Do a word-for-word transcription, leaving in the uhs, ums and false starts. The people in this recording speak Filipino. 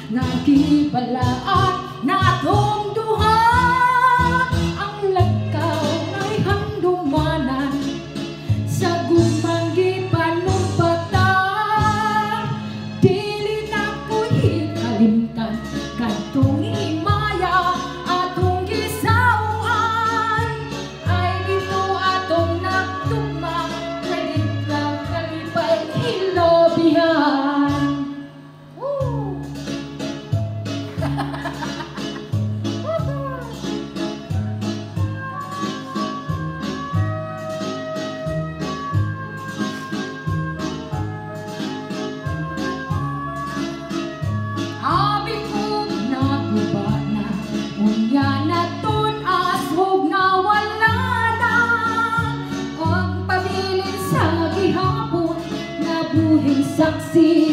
nagibalaan na atong duha. Ang lagkaw ay handumanan sa gumanggi panumpatan. Dili na ko'y kalimtan kadtong himaya atong gisauhan. Ay dito atong nagtugma credit lang kalipay ilobihan. Saksi